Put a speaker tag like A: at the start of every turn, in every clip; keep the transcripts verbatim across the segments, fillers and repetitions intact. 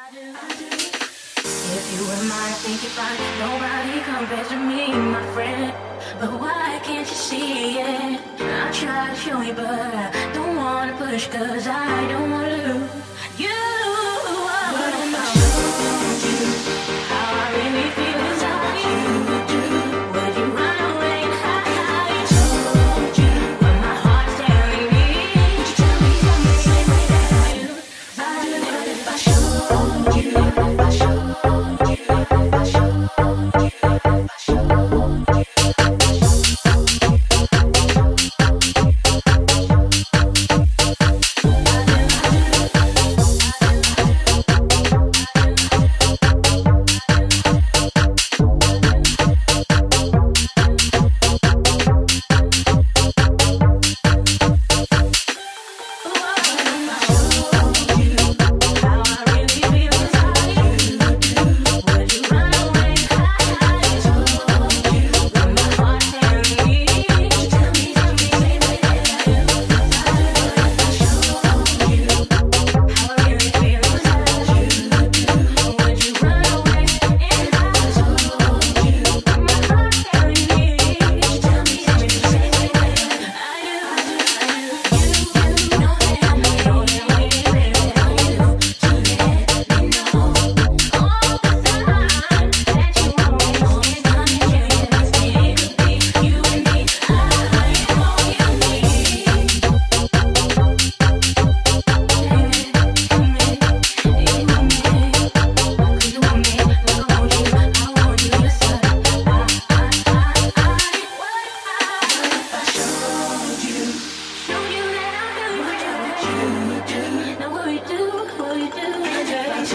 A: If you were mine, I think you'd find nobody compares to me, my friend. But why can't you see it? I try to show you, but I don't wanna push, cause I don't wanna lose you. But I'm not showing you how I really feel inside you. Would you run away and hide? I told you what my heart's telling me. Would you tell me the same way that I do? 'Cause I do. What if I showed you? If I showed you? If I showed you? If I showed you?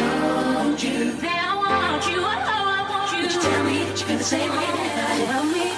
A: Say I want you, oh, I want you. Would you tell me that you feel the same way that I do? Tell me.